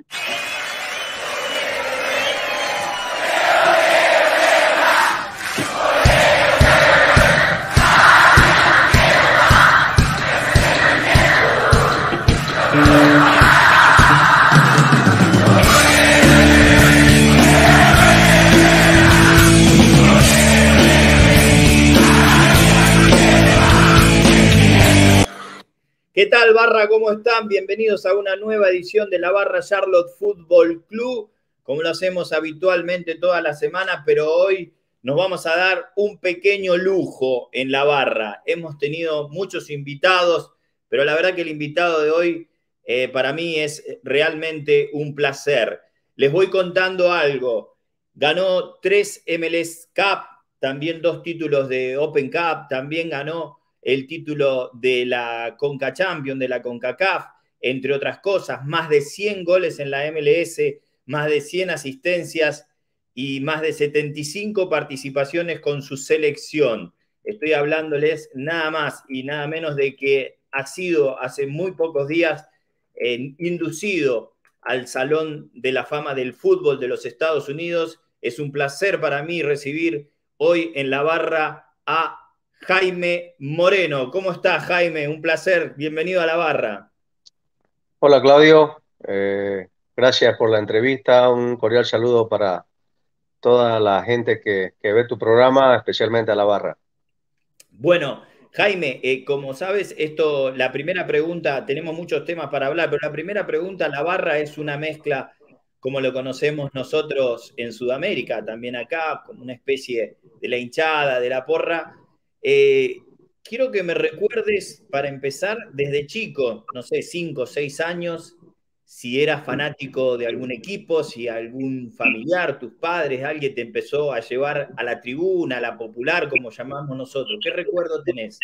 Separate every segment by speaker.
Speaker 1: ¿Qué tal, Barra? ¿Cómo están? Bienvenidos a una nueva edición de la Barra Charlotte Fútbol Club, como lo hacemos habitualmente toda la semana, pero hoy nos vamos a dar un pequeño lujo en la Barra. Hemos tenido muchos invitados, pero la verdad que el invitado de hoy para mí es realmente un placer. Les voy contando algo. Ganó 3 MLS Cup, también 2 títulos de Open Cup, también ganó el título de la Conca Champions, de la CONCACAF, entre otras cosas, más de 100 goles en la MLS, más de 100 asistencias y más de 75 participaciones con su selección. Estoy hablándoles nada más y nada menos de que ha sido hace muy pocos días inducido al Salón de la Fama del Fútbol de los Estados Unidos. Es un placer para mí recibir hoy en la Barra a Jaime Moreno. ¿Cómo estás, Jaime? Un placer. Bienvenido a la Barra.
Speaker 2: Hola, Claudio. Gracias por la entrevista. Un cordial saludo para toda la gente que ve tu programa, especialmente a la Barra.
Speaker 1: Bueno, Jaime, como sabes, la primera pregunta, tenemos muchos temas para hablar, pero la primera pregunta, la Barra es una mezcla, como lo conocemos nosotros en Sudamérica, también acá, como una especie de la hinchada, de la porra. Eh, Quiero que me recuerdes, para empezar, desde chico, no sé, 5 o 6 años, si eras fanático de algún equipo, si algún familiar, tus padres, alguien te empezó a llevar a la tribuna, a la popular, como llamamos nosotros. ¿Qué recuerdo tenés?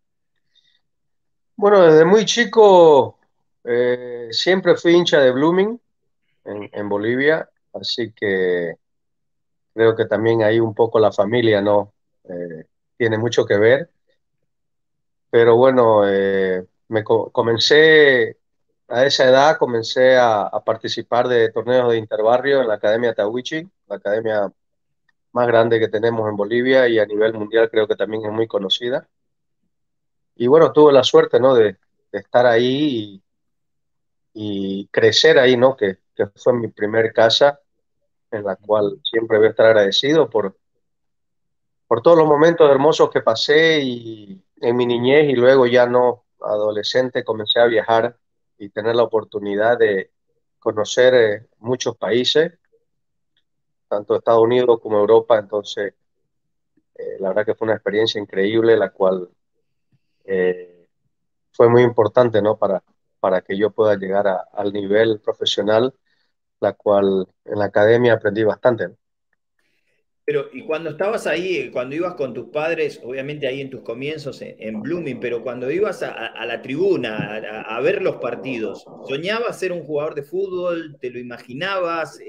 Speaker 2: Bueno, desde muy chico siempre fui hincha de Blooming en Bolivia, así que creo que también ahí un poco la familia, ¿no? Tiene mucho que ver. Pero bueno, comencé a esa edad, comencé a participar de torneos de interbarrio en la Academia Tawichi, la academia más grande que tenemos en Bolivia y a nivel mundial creo que también es muy conocida. Y bueno, tuve la suerte, ¿no? de estar ahí y crecer ahí, ¿no? Que fue mi primer casa en la cual siempre voy a estar agradecido por todos los momentos hermosos que pasé y en mi niñez y luego ya no adolescente comencé a viajar y tener la oportunidad de conocer muchos países, tanto Estados Unidos como Europa, entonces la verdad que fue una experiencia increíble, la cual eh, fue muy importante, ¿no? Para que yo pueda llegar al nivel profesional, la cual en la academia aprendí bastante, ¿no?
Speaker 1: Pero, y cuando estabas ahí, cuando ibas con tus padres, obviamente ahí en tus comienzos en Blooming, pero cuando ibas a la tribuna a ver los partidos, ¿soñabas ser un jugador de fútbol? ¿Te lo imaginabas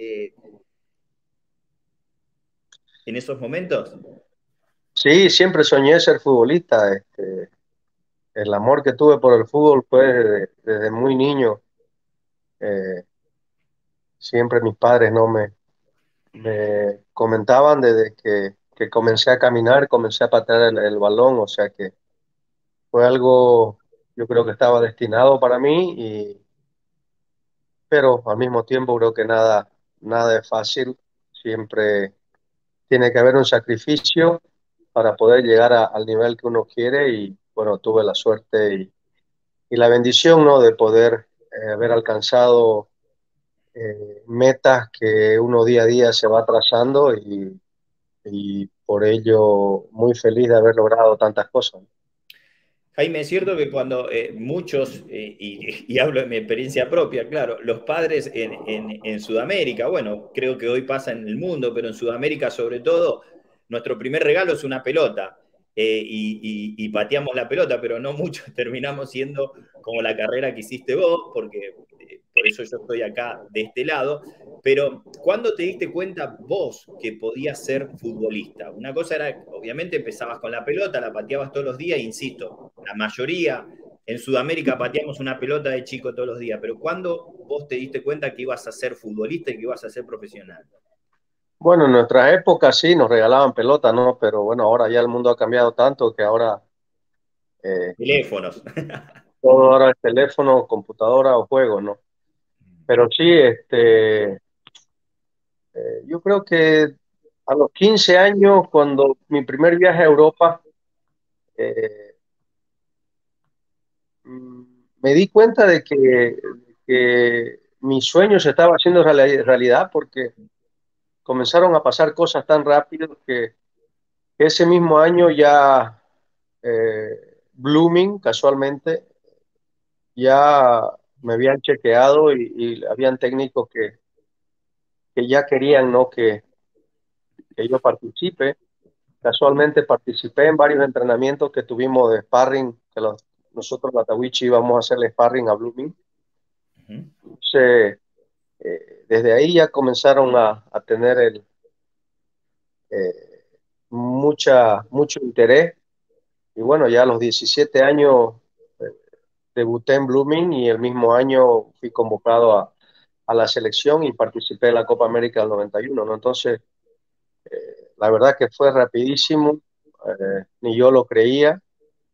Speaker 1: en esos momentos?
Speaker 2: Sí, siempre soñé ser futbolista. El amor que tuve por el fútbol fue desde muy niño. Eh, Siempre mis padres no me comentaban desde que comencé a caminar, comencé a patear el balón, o sea que fue algo, yo creo que estaba destinado para mí, pero al mismo tiempo creo que nada es fácil. Siempre tiene que haber un sacrificio para poder llegar al nivel que uno quiere y bueno, tuve la suerte y la bendición, ¿no? De poder haber alcanzado metas que uno día a día se va trazando y por ello muy feliz de haber logrado tantas cosas.
Speaker 1: Jaime, es cierto que cuando muchos, y hablo de mi experiencia propia, claro, los padres en Sudamérica, bueno, creo que hoy pasa en el mundo, pero en Sudamérica sobre todo, nuestro primer regalo es una pelota. Y pateamos la pelota, pero no muchos terminamos siendo como la carrera que hiciste vos, porque por eso yo estoy acá de este lado. Pero, ¿cuándo te diste cuenta vos que podías ser futbolista? Una cosa era, obviamente empezabas con la pelota, la pateabas todos los días, insisto, la mayoría en Sudamérica pateamos una pelota de chico todos los días, pero ¿cuándo vos te diste cuenta que ibas a ser futbolista y que ibas a ser profesional?
Speaker 2: Bueno, en nuestras épocas sí nos regalaban pelota, ¿no? Pero bueno, ahora ya el mundo ha cambiado tanto que ahora eh,
Speaker 1: Teléfonos.
Speaker 2: todo ahora es teléfono, computadora o juego, ¿no? Pero sí, yo creo que a los 15 años, cuando mi primer viaje a Europa, eh, mm, me di cuenta que mi sueño se estaba haciendo realidad porque comenzaron a pasar cosas tan rápido que ese mismo año ya Blooming, casualmente, ya me habían chequeado y habían técnicos que ya querían, ¿no? Que yo participe. Casualmente participé en varios entrenamientos que tuvimos de sparring, nosotros, la Tawichi, íbamos a hacerle sparring a Blooming. Entonces, desde ahí ya comenzaron a tener eh, mucho interés. Y bueno, ya a los 17 años eh, debuté en Blooming y el mismo año fui convocado a la selección y participé en la Copa América del 91, ¿no? Entonces, la verdad que fue rapidísimo, ni yo lo creía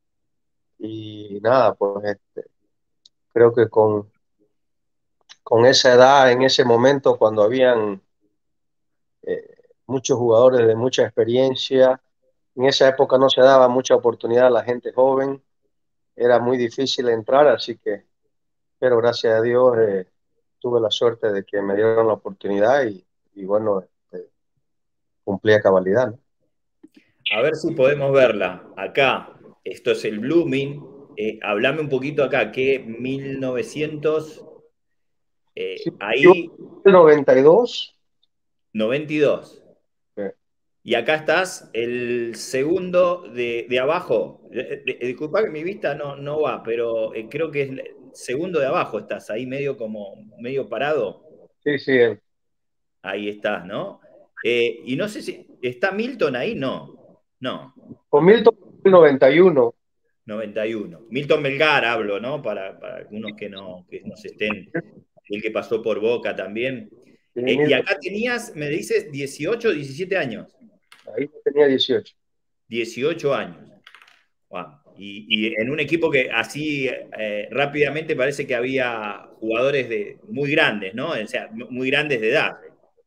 Speaker 2: y nada, pues creo que con esa edad, en ese momento, cuando habían muchos jugadores de mucha experiencia, en esa época no se daba mucha oportunidad a la gente joven, era muy difícil entrar, así que, pero gracias a Dios tuve la suerte de que me dieron la oportunidad y bueno, cumplí a cabalidad, ¿no?
Speaker 1: A ver si podemos verla. Acá, esto es el Blooming. Hablame un poquito acá, que 1900,
Speaker 2: Sí, yo
Speaker 1: ahí
Speaker 2: en el 92,
Speaker 1: 92.
Speaker 2: eh,
Speaker 1: Y acá estás, el segundo de abajo. Disculpa que mi vista no va, pero creo que es el segundo de abajo estás, ahí medio como, medio parado.
Speaker 2: sí, sí,
Speaker 1: Ahí estás, ¿no? Y no sé si, ¿está Milton ahí? No, no, no
Speaker 2: con
Speaker 1: está
Speaker 2: Milton
Speaker 1: Milton.
Speaker 2: en el 91.
Speaker 1: 91. Milton Melgar hablo, ¿no? Para algunos que no se estén, el que pasó por Boca también.
Speaker 2: Sí,
Speaker 1: Y
Speaker 2: Milton,
Speaker 1: acá tenías, me dices, 18, 17 años.
Speaker 2: ahí tenía 18.
Speaker 1: 18 años. Wow. Y en un equipo que así rápidamente parece que había jugadores muy grandes, ¿no? O sea, muy grandes de edad.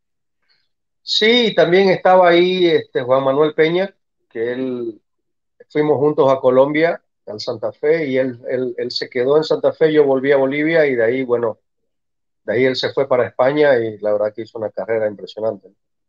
Speaker 2: Sí, también estaba ahí Juan Manuel Peña, que él fuimos juntos a Colombia, al Santa Fe, y él se quedó en Santa Fe, yo volví a Bolivia y de ahí, bueno, de ahí él se fue para España y la verdad que hizo una carrera impresionante.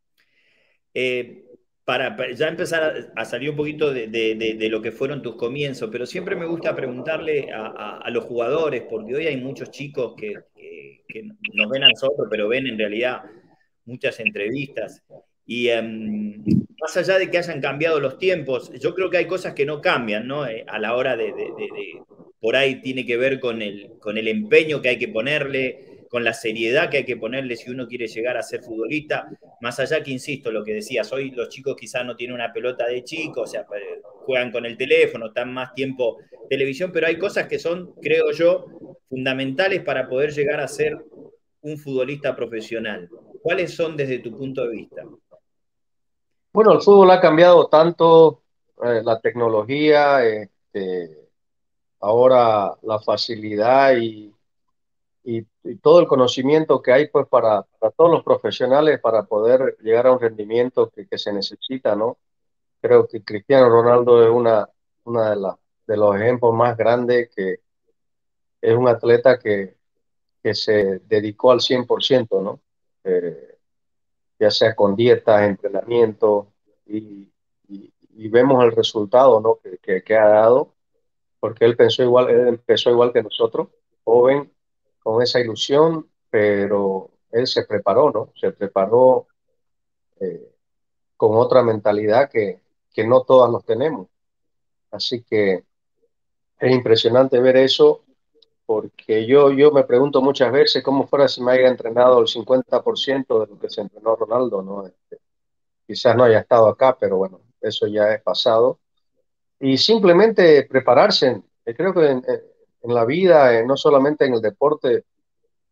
Speaker 1: Eh, para ya empezar a salir un poquito de lo que fueron tus comienzos, pero siempre me gusta preguntarle a los jugadores, porque hoy hay muchos chicos que nos ven a nosotros, pero ven en realidad muchas entrevistas. Y más allá de que hayan cambiado los tiempos, yo creo que hay cosas que no cambian, ¿no? A la hora por ahí tiene que ver con el empeño que hay que ponerle, con la seriedad que hay que ponerle si uno quiere llegar a ser futbolista. Más allá que, insisto, lo que decías, hoy los chicos quizás no tienen una pelota de chico, o sea, juegan con el teléfono, están más tiempo televisión, pero hay cosas que son, creo yo, fundamentales para poder llegar a ser un futbolista profesional. ¿Cuáles son desde tu punto de vista?
Speaker 2: Bueno, el fútbol ha cambiado tanto, la tecnología, ahora la facilidad y todo el conocimiento que hay pues para todos los profesionales para poder llegar a un rendimiento que se necesita, ¿no? Creo que Cristiano Ronaldo es una de los ejemplos más grandes, que es un atleta que se dedicó al 100%, ¿no? Ya sea con dietas, entrenamiento, y vemos el resultado, ¿no? Que ha dado, porque él empezó igual que nosotros, joven, con esa ilusión, pero él se preparó, ¿no? Se preparó eh, con otra mentalidad que no todas los tenemos. Así que es impresionante ver eso, porque yo me pregunto muchas veces cómo fuera si me haya entrenado el 50% de lo que se entrenó Ronaldo, ¿no? Quizás no haya estado acá, pero bueno, eso ya es pasado. Y simplemente prepararse. Creo que en la vida, no solamente en el deporte,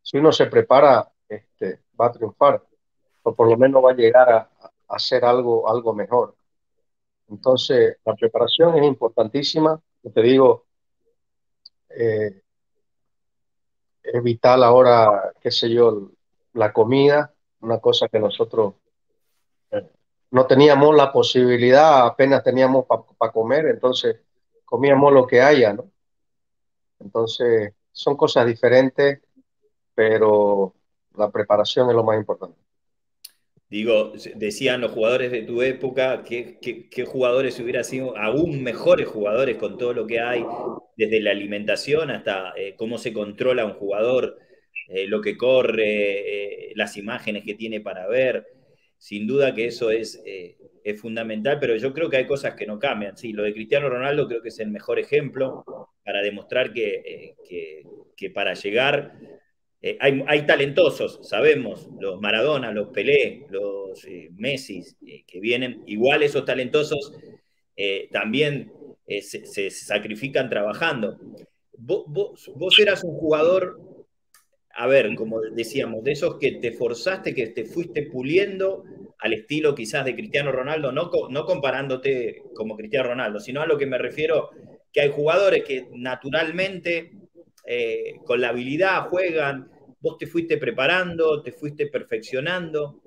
Speaker 2: si uno se prepara, va a triunfar, o por lo menos va a llegar a hacer algo mejor. Entonces, la preparación es importantísima. Yo te digo, eh, es vital ahora, qué sé yo, la comida, una cosa que nosotros eh, no teníamos la posibilidad, apenas teníamos para comer, entonces comíamos lo que haya, ¿no? Entonces, son cosas diferentes, pero la preparación es lo más importante.
Speaker 1: Digo, decían los jugadores de tu época que jugadores hubieran sido aún mejores jugadores con todo lo que hay, desde la alimentación hasta cómo se controla un jugador, lo que corre, las imágenes que tiene para ver. Sin duda que eso es fundamental, pero yo creo que hay cosas que no cambian. Sí, lo de Cristiano Ronaldo creo que es el mejor ejemplo para demostrar que para llegar hay talentosos, sabemos, los Maradona, los Pelé, los Messi que vienen. Igual esos talentosos también se sacrifican trabajando. Vos eras un jugador, a ver, como decíamos, de esos que te forzaste, que te fuiste puliendo al estilo quizás de Cristiano Ronaldo, no comparándote como Cristiano Ronaldo, sino a lo que me refiero, que hay jugadores que naturalmente con la habilidad juegan, vos te fuiste preparando, te fuiste perfeccionando.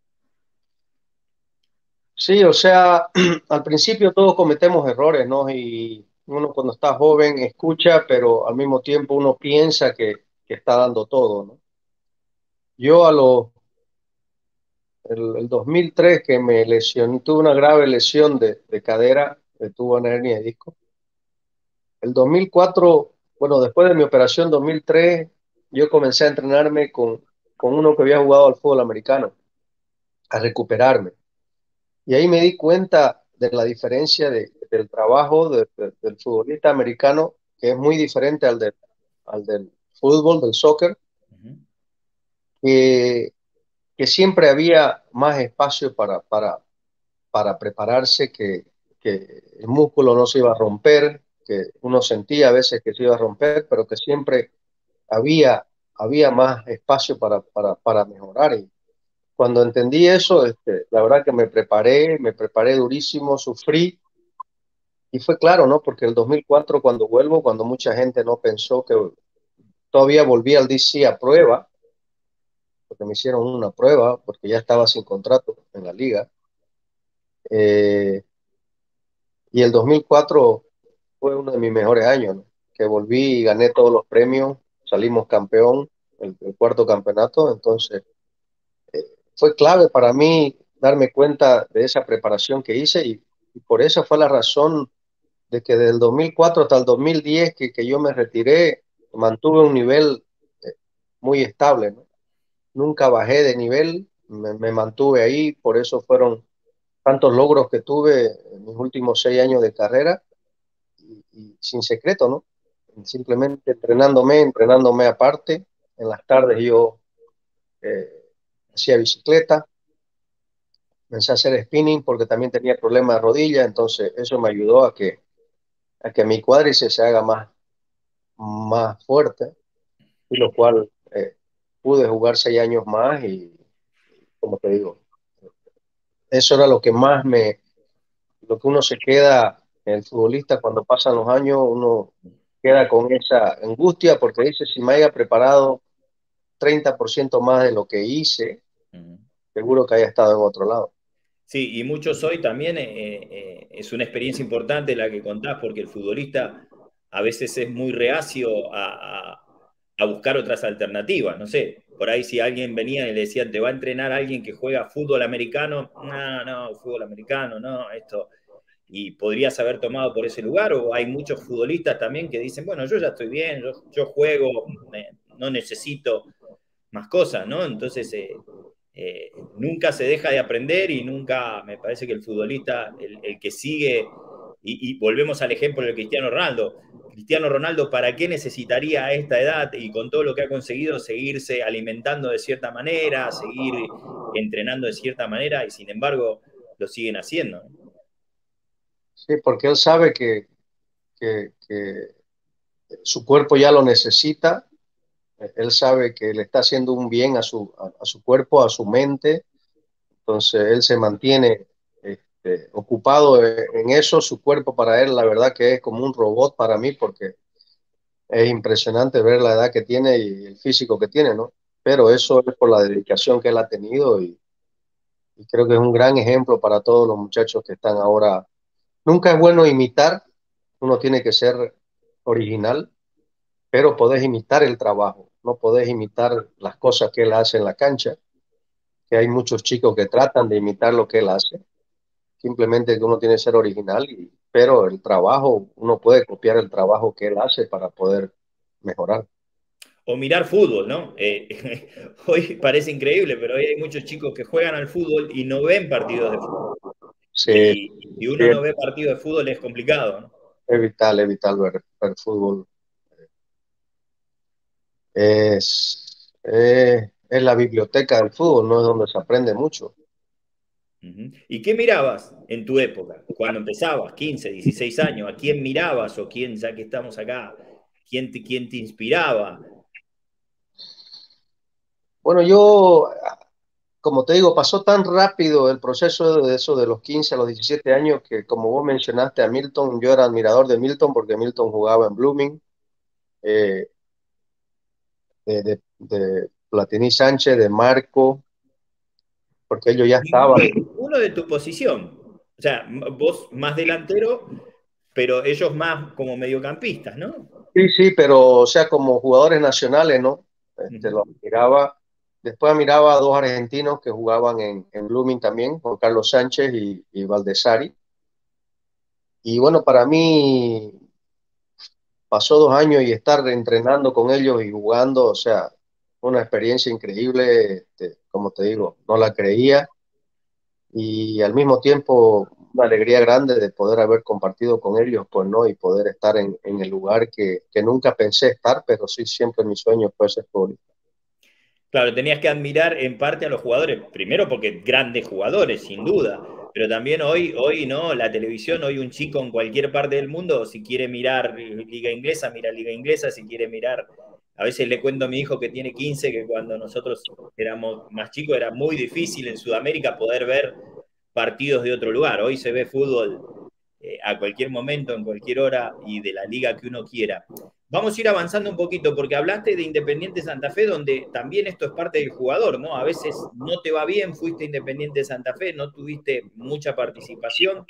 Speaker 2: Sí, o sea, al principio todos cometemos errores, ¿no? Y uno cuando está joven escucha, pero al mismo tiempo uno piensa que está dando todo, ¿no? Yo el 2003 que me lesioné, tuve una grave lesión de cadera, tuve una hernia de disco. El 2004, bueno, después de mi operación 2003, yo comencé a entrenarme con uno que había jugado al fútbol americano, a recuperarme. Y ahí me di cuenta de la diferencia del trabajo del futbolista americano, que es muy diferente al del fútbol, del soccer,
Speaker 1: Uh -huh.
Speaker 2: que, que siempre había más espacio para prepararse, que el músculo no se iba a romper, que uno sentía a veces que se iba a romper, pero que siempre había, había más espacio para mejorar. Y cuando entendí eso, la verdad que me preparé durísimo, sufrí. Y fue claro, ¿no? Porque el 2004, cuando vuelvo, cuando mucha gente no pensó que todavía volví al DC a prueba, porque me hicieron una prueba, porque ya estaba sin contrato en la liga. Eh, y el 2004 fue uno de mis mejores años, ¿no? Que volví y gané todos los premios, salimos campeón, el cuarto campeonato. Entonces, fue clave para mí darme cuenta de esa preparación que hice y por eso fue la razón de que del 2004 hasta el 2010 que yo me retiré, mantuve un nivel eh, muy estable, ¿no? Nunca bajé de nivel, me mantuve ahí, por eso fueron tantos logros que tuve en mis últimos 6 años de carrera y sin secreto, ¿no? Simplemente entrenándome aparte. En las tardes yo eh, hacía bicicleta, comencé a hacer spinning porque también tenía problemas de rodilla, entonces eso me ayudó a que mi cuádriceps se haga más fuerte, y lo cual pude jugar 6 años más y, como te digo, eso era lo que más lo que uno se queda, el futbolista cuando pasan los años, uno queda con esa angustia porque dice, si me haya preparado 30% más de lo que hice,
Speaker 1: Uh -huh.
Speaker 2: seguro que haya estado en otro lado.
Speaker 1: Sí, y muchos hoy también es una experiencia importante la que contás, porque el futbolista a veces es muy reacio a buscar otras alternativas. No sé, por ahí si alguien venía y le decía, te va a entrenar alguien que juega fútbol americano, no, no, fútbol americano, no, esto. Y podrías haber tomado por ese lugar, o hay muchos futbolistas también que dicen, bueno, yo ya estoy bien, yo juego, no necesito más cosas, ¿no? Entonces, nunca se deja de aprender y nunca, me parece que el futbolista, el que sigue, y volvemos al ejemplo de Cristiano Ronaldo. Cristiano Ronaldo, ¿para qué necesitaría a esta edad y con todo lo que ha conseguido seguirse alimentando de cierta manera, seguir entrenando de cierta manera y sin embargo lo siguen haciendo? ¿No?
Speaker 2: Sí, porque él sabe que su cuerpo ya lo necesita Él sabe que le está haciendo un bien a su cuerpo, a su mente. Entonces él se mantiene ocupado en eso. Su cuerpo para él, la verdad que es como un robot para mí, porque es impresionante ver la edad que tiene y el físico que tiene, ¿no? Pero eso es por la dedicación que él ha tenido y creo que es un gran ejemplo para todos los muchachos que están ahora. Nunca es bueno imitar, uno tiene que ser original, pero podés imitar el trabajo, no podés imitar las cosas que él hace en la cancha, que hay muchos chicos que tratan de imitar lo que él hace, simplemente que uno tiene que ser original, pero el trabajo, uno puede copiar el trabajo que él hace para poder mejorar.
Speaker 1: O mirar fútbol, ¿no? Hoy parece increíble, pero hoy hay muchos chicos que juegan al fútbol y no ven partidos de fútbol.
Speaker 2: Sí,
Speaker 1: Y si uno
Speaker 2: sí,
Speaker 1: no ve partidos de fútbol es complicado, ¿no?
Speaker 2: es vital ver fútbol. Es la biblioteca del fútbol, no es donde se aprende mucho.
Speaker 1: Ujú. ¿Y qué mirabas en tu época? Cuando empezabas, 15, 16 años, ¿a quién mirabas o quién, ya que estamos acá, quién te inspiraba?
Speaker 2: Bueno, yo, como te digo, pasó tan rápido el proceso de eso de los 15 a los 17 años que, como vos mencionaste a Milton, yo era admirador de Milton porque Milton jugaba en Blooming, eh, de Platini Sánchez, de Marco, porque ellos ya estaban.
Speaker 1: Ninguno de tu posición. O sea, vos más delantero, pero ellos más como mediocampistas, ¿no?
Speaker 2: Sí, sí, pero o sea, como jugadores nacionales, ¿no?
Speaker 1: Ujú.
Speaker 2: Los miraba. Después miraba a dos argentinos que jugaban en Blooming también, Juan Carlos Sánchez y Valdesari. Y bueno, para mí pasó 2 años y estar entrenando con ellos y jugando, o sea, una experiencia increíble, como te digo, no la creía y al mismo tiempo una alegría grande de poder haber compartido con ellos, pues no, y poder estar en el lugar que nunca pensé estar, pero sí siempre mi sueño fue ser futbolista.
Speaker 1: Claro, tenías que admirar en parte a los jugadores, primero porque grandes jugadores, sin duda, pero también hoy no, la televisión, hoy un chico en cualquier parte del mundo, si quiere mirar liga inglesa, mira liga inglesa, si quiere mirar, a veces le cuento a mi hijo que tiene 15, que cuando nosotros éramos más chicos era muy difícil en Sudamérica poder ver partidos de otro lugar, hoy se ve fútbol a cualquier momento, en cualquier hora y de la liga que uno quiera. Vamos a ir avanzando un poquito porque hablaste de Independiente Santa Fe, donde también esto es parte del jugador, ¿no? A veces no te va bien, fuiste Independiente Santa Fe, no tuviste mucha participación,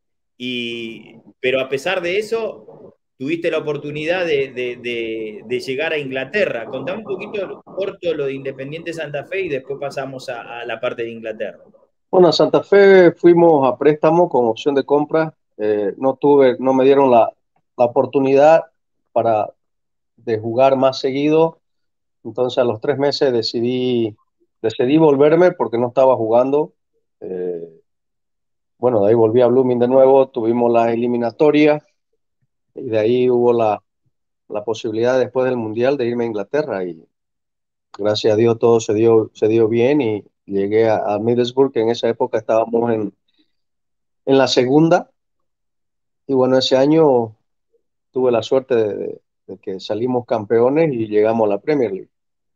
Speaker 1: pero a pesar de eso, tuviste la oportunidad de llegar a Inglaterra. Contame un poquito corto lo de Independiente Santa Fe y después pasamos a la parte de Inglaterra.
Speaker 2: Bueno, a Santa Fe fuimos a préstamo con opción de compra. No me dieron la oportunidad para de jugar más seguido. Entonces a los 3 meses decidí volverme porque no estaba jugando. Eh, bueno, de ahí volví a Blooming de nuevo, tuvimos la eliminatoria y de ahí hubo la posibilidad después del Mundial de irme a Inglaterra y gracias a Dios todo se dio bien y llegué a Middlesbrough, que en esa época estábamos en la segunda y bueno, ese año tuve la suerte de que salimos campeones y llegamos a la Premier League.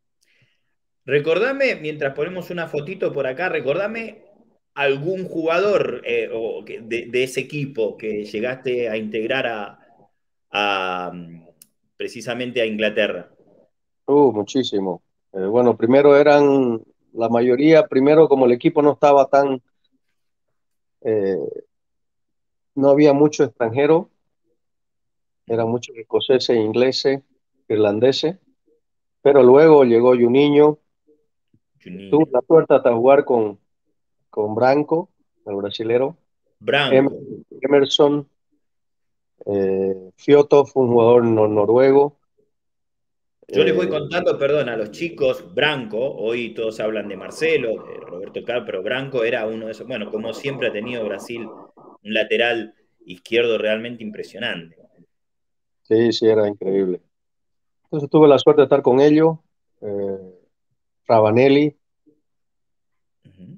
Speaker 1: Recordame, mientras ponemos una fotito por acá, recordame algún jugador de ese equipo que llegaste a integrar precisamente a Inglaterra.
Speaker 2: Muchísimo. Bueno, primero eran la mayoría, primero como el equipo no estaba eh, no había mucho extranjero, eran muchos escoceses, ingleses, irlandeses, pero luego llegó Juninho, tuvo
Speaker 1: Juninho.
Speaker 2: la suerte hasta jugar con Branco, el brasilero, Em-
Speaker 1: Branco.
Speaker 2: Emerson, Fiotov, un jugador noruego.
Speaker 1: Yo les voy
Speaker 2: eh,
Speaker 1: contando, perdón, a los chicos, Branco, hoy todos hablan de Marcelo, de Roberto Carlos, pero Branco era uno de esos, bueno, como siempre ha tenido Brasil un lateral izquierdo realmente impresionante.
Speaker 2: sí, sí, era increíble. Entonces tuve la suerte de estar con ellos, eh, Ravanelli,
Speaker 1: Uh -huh.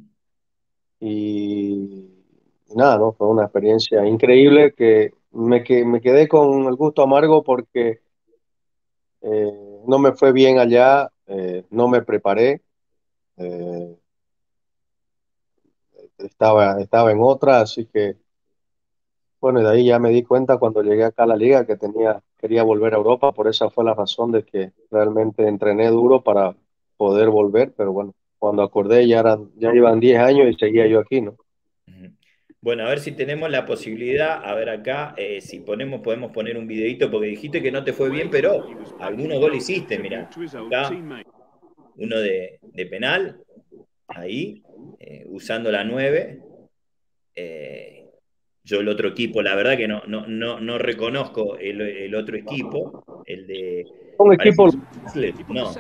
Speaker 2: y nada, ¿no? Fue una experiencia increíble que me quedé con el gusto amargo porque no me fue bien allá, no me preparé, eh, estaba en otra, así que bueno, de ahí ya me di cuenta cuando llegué acá a la liga que quería volver a Europa, por esa fue la razón de que realmente entrené duro para poder volver, pero bueno, cuando acordé ya iban 10 años y seguía yo aquí, ¿no?
Speaker 1: Ujú. Bueno, a ver si tenemos la posibilidad, a ver acá, si podemos poner un videito, porque dijiste que no te fue bien, pero algunos goles hiciste, mira, acá uno de penal, ahí, usando la 9. eh, yo el otro equipo, la verdad que no reconozco el otro equipo, el de...
Speaker 2: Un
Speaker 1: Parece
Speaker 2: equipo,
Speaker 1: no,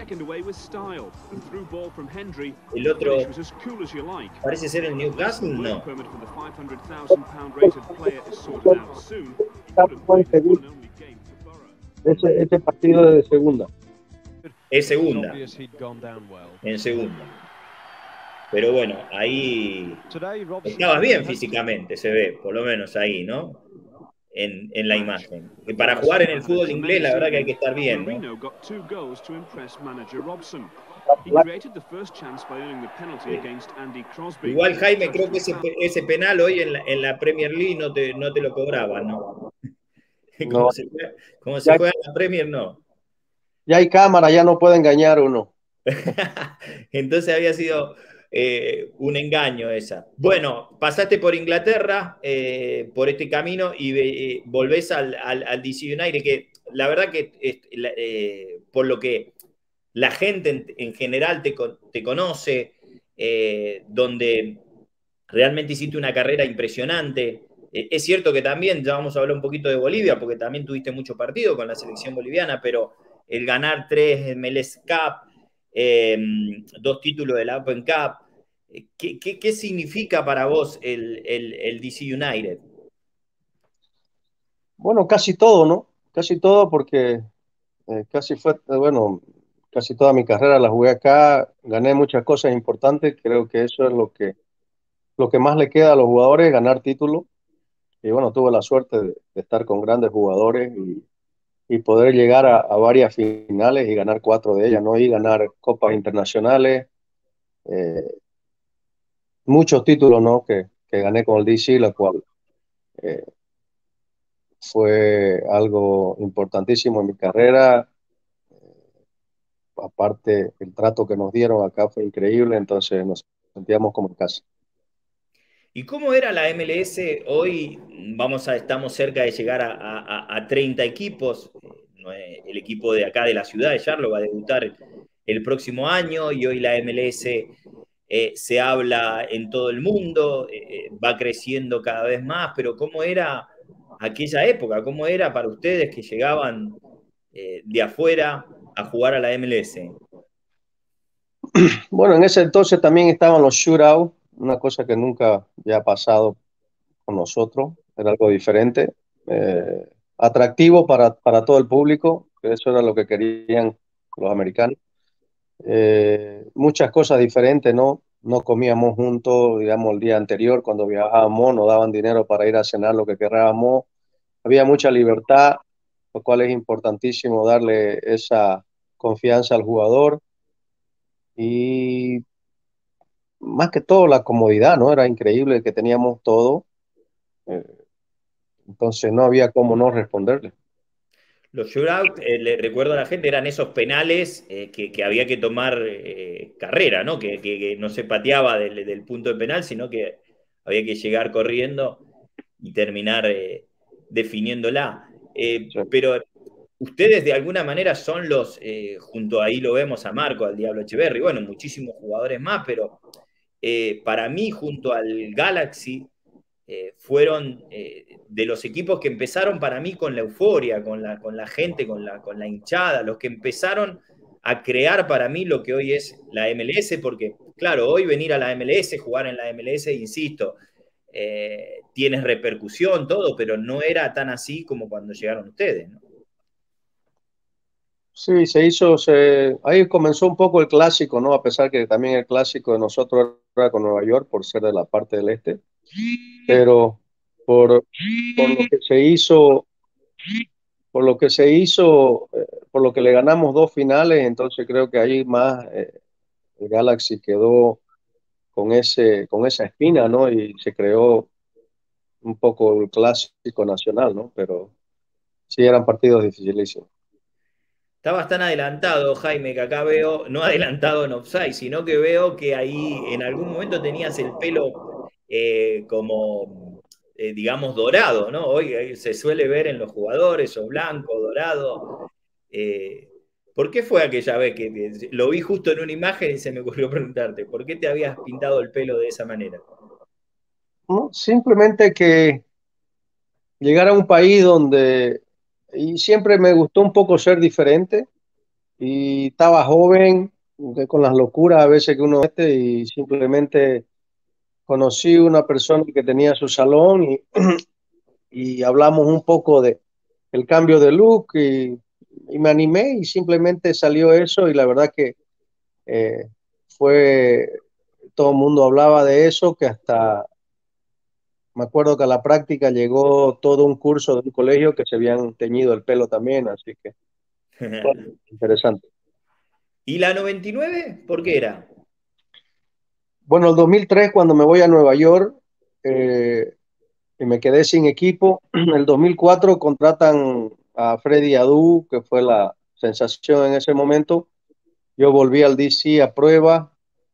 Speaker 1: el otro parece ser el Newcastle, no.
Speaker 2: ese partido de segunda.
Speaker 1: Es segunda, en segunda. Pero bueno, ahí estabas bien físicamente, se ve, por lo menos ahí, ¿no? En la imagen. Que para jugar en el fútbol inglés, la verdad que hay que estar bien, ¿no? Sí. Igual, Jaime, creo que ese penal hoy en la Premier League no te lo cobraban, ¿no?
Speaker 2: No,
Speaker 1: Como se
Speaker 2: ya,
Speaker 1: juega en la Premier, no.
Speaker 2: ya hay cámara, ya no puede engañar uno.
Speaker 1: Entonces había sido un engaño esa. Bueno, pasaste por Inglaterra, por este camino, y volvés al DC United, que la verdad que por lo que la gente en general te conoce, donde realmente hiciste una carrera impresionante. Es cierto que también, ya vamos a hablar un poquito de Bolivia, porque también tuviste mucho partido con la selección boliviana, pero el ganar 3 MLS Cup, eh, 2 títulos de la Open Cup, ¿qué significa para vos el DC United?
Speaker 2: Bueno, casi todo, ¿no? Casi todo porque bueno, casi toda mi carrera la jugué acá, gané muchas cosas importantes, creo que eso es lo que más le queda a los jugadores, ganar títulos. Y bueno, tuve la suerte de estar con grandes jugadores y poder llegar a varias finales y ganar 4 de ellas, ¿no? Y ganar copas internacionales, eh, muchos títulos, ¿no? Que gané con el DC, la cual eh, fue algo importantísimo en mi carrera. Aparte, el trato que nos dieron acá fue increíble, entonces nos sentíamos como en casa.
Speaker 1: ¿Y cómo era la MLS? Hoy estamos cerca de llegar a 30 equipos. El equipo de acá de la ciudad de Charlotte va a debutar el próximo año y hoy la MLS se habla en todo el mundo, va creciendo cada vez más, pero ¿cómo era aquella época? ¿Cómo era para ustedes que llegaban de afuera a jugar a la MLS?
Speaker 2: Bueno, en ese entonces también estaban los shootouts, una cosa que nunca había pasado con nosotros, era algo diferente, atractivo para todo el público, que eso era lo que querían los americanos. Muchas cosas diferentes, ¿no? No comíamos juntos, digamos, el día anterior, cuando viajábamos, nos daban dinero para ir a cenar lo que querrábamos. Había mucha libertad, lo cual es importantísimo darle esa confianza al jugador y más que todo la comodidad, ¿no? Era increíble que teníamos todo, eh, entonces no había cómo no responderle.
Speaker 1: Los shootouts, le recuerdo a la gente, eran esos penales que había que tomar carrera, ¿no? Que no se pateaba del punto de penal, sino que había que llegar corriendo y terminar definiéndola.
Speaker 2: Sí.
Speaker 1: Pero ustedes de alguna manera son junto ahí lo vemos a Marco, al Diablo Echeverry, bueno, muchísimos jugadores más, pero para mí junto al Galaxy fueron de los equipos que empezaron para mí con la euforia, con la gente, con la hinchada, los que empezaron a crear para mí lo que hoy es la MLS, porque claro, hoy venir a la MLS, jugar en la MLS, insisto, tienes repercusión, todo, pero no era tan así como cuando llegaron ustedes, ¿no?
Speaker 2: Sí, ahí comenzó un poco el clásico, ¿no? A pesar que también el clásico de nosotros era con Nueva York por ser de la parte del este, pero por lo que se hizo por lo que se hizo, por lo que le ganamos 2 finales, entonces creo que ahí más el Galaxy quedó con esa espina, ¿no? Y se creó un poco el clásico nacional, ¿no? Pero sí eran partidos dificilísimos.
Speaker 1: Estabas tan adelantado, Jaime, que acá veo, no adelantado en offside, sino que veo que ahí en algún momento tenías el pelo como, digamos, dorado, ¿no? Hoy se suele ver en los jugadores o blanco, dorado. Eh, ¿Por qué fue aquella vez que lo vi justo en una imagen y se me ocurrió preguntarte, ¿por qué te habías pintado el pelo de esa manera?
Speaker 2: ¿No? Simplemente que llegar a un país donde, y siempre me gustó un poco ser diferente, y estaba joven, con las locuras a veces que uno mete, y simplemente conocí una persona que tenía su salón y hablamos un poco de el cambio de look y me animé y simplemente salió eso y la verdad que eh, fue, todo el mundo hablaba de eso, que hasta me acuerdo que a la práctica llegó todo un curso de un colegio que se habían teñido el pelo también, así que bueno, interesante.
Speaker 1: ¿Y la 99? ¿Por qué era?
Speaker 2: Bueno, el 2003 cuando me voy a Nueva York, eh, y me quedé sin equipo. El 2004 contratan a Freddy Adu, que fue la sensación en ese momento. Yo volví al DC a prueba.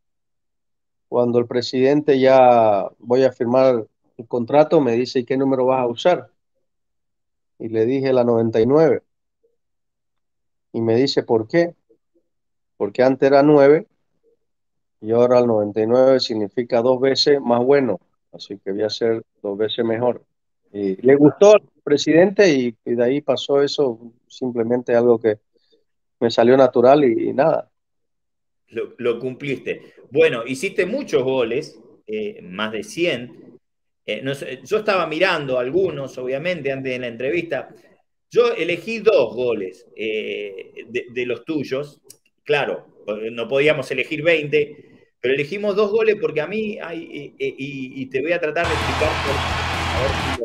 Speaker 2: Cuando el presidente ya voy a firmar el contrato, me dice, ¿y qué número vas a usar? Y le dije la 99. Y me dice, ¿por qué? Porque antes era 9 y ahora el 99 significa 2 veces más bueno. Así que voy a ser 2 veces mejor. Y le gustó al presidente y de ahí pasó eso, simplemente algo que me salió natural y nada.
Speaker 1: Lo cumpliste. Bueno, hiciste muchos goles, más de 100. No sé, yo estaba mirando algunos, obviamente, antes de la entrevista. Yo elegí dos goles de los tuyos. Claro, no podíamos elegir 20, pero elegimos dos goles porque a mí hay, y te voy a tratar de explicar por qué. A ver si lo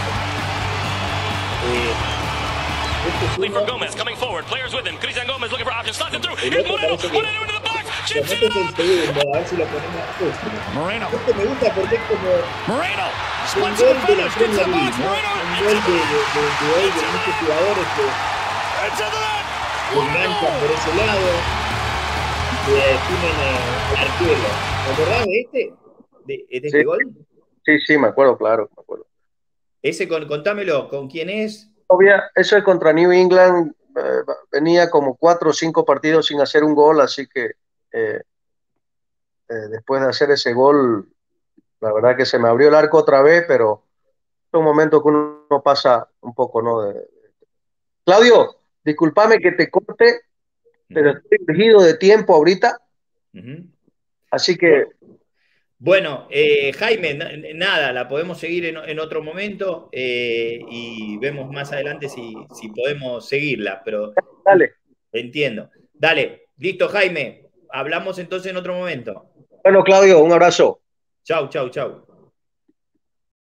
Speaker 1: este es uno. Gomez coming forward, players with him. Cristian Gómez looking for options, slides it through. Here's Moreno, Moreno into the box. Chips it
Speaker 3: Este es el segundo, a ver si lo ponemos justo.
Speaker 4: Moreno.
Speaker 3: Este me gusta porque es como
Speaker 4: Moreno.
Speaker 3: un
Speaker 4: Splits
Speaker 3: gol
Speaker 4: the
Speaker 3: de la
Speaker 4: defenders, gets
Speaker 3: Premier
Speaker 4: the
Speaker 3: League,
Speaker 4: box.
Speaker 3: ¿no?
Speaker 4: Moreno.
Speaker 3: Un gol de muchos jugadores que
Speaker 4: Into the net.
Speaker 3: enganchan por ese lado, que definen el arquero. ¿Te acordás de este? ¿De
Speaker 2: Sí,
Speaker 3: este gol?
Speaker 2: sí, sí, me acuerdo, claro, me acuerdo.
Speaker 1: Ese, contámelo, ¿con quién es?
Speaker 2: Eso es contra New England. Venía como 4 o 5 partidos sin hacer un gol, así que eh, después de hacer ese gol, la verdad que se me abrió el arco otra vez, pero es un momento que uno pasa un poco, ¿no? Claudio, discúlpame que te corte, pero estoy elegido de tiempo ahorita,
Speaker 1: Uh -huh.
Speaker 2: así que
Speaker 1: Bueno, Jaime, nada, la podemos seguir en otro momento y vemos más adelante si podemos seguirla, pero
Speaker 2: dale.
Speaker 1: entiendo. Dale, listo, Jaime. Hablamos entonces en otro momento.
Speaker 2: Bueno, Claudio, un abrazo.
Speaker 1: Chau, chau, chau.